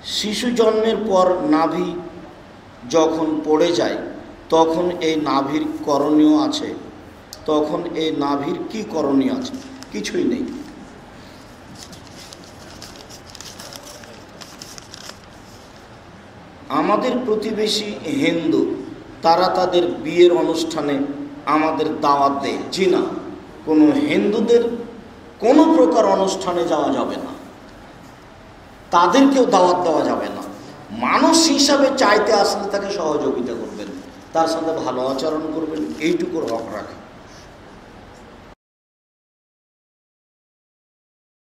শিশু জন্মের পর নাভি যখন পড়ে যায় তখন এই নাভির করণীয় আছে, তখন এই নাভির কি করণীয় আছে? কিছুই নেই। আমাদের প্রতিবেশী হিন্দু, তারা তাদের বিয়ের অনুষ্ঠানে আমাদের দাওয়াত দেয়। জি না, কোনো হিন্দুদের কোনো প্রকার অনুষ্ঠানে যাওয়া যাবে না, তাদেরকেও দাওয়াত দেওয়া যাবে না। মানুষ হিসাবে চাইতে আসলে তাকে সহযোগিতা করবেন, তার সাথে ভালো আচরণ করবেন, এইটুকুর হক রাখেন।